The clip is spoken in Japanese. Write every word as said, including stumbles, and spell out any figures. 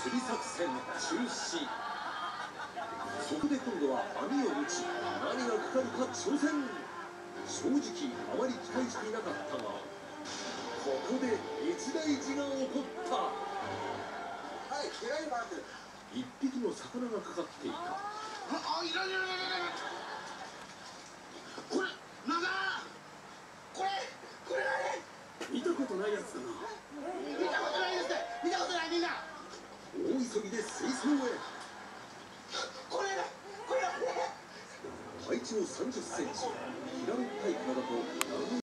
釣り作戦中止。そこで今度は網を打ち、何がかかるか挑戦。正直あまり期待していなかったが、ここで一大事が起こった。はい、手が今あってる。一匹の魚がかかっていた。あ、あ、いらいらいらいら。これなんだ。これこれ何。見たことないやつだな。見たことないですね。見たことない。みんな大急ぎで水槽へ。これだこれだ。体長さんじゅっセンチ、平べったい体と長い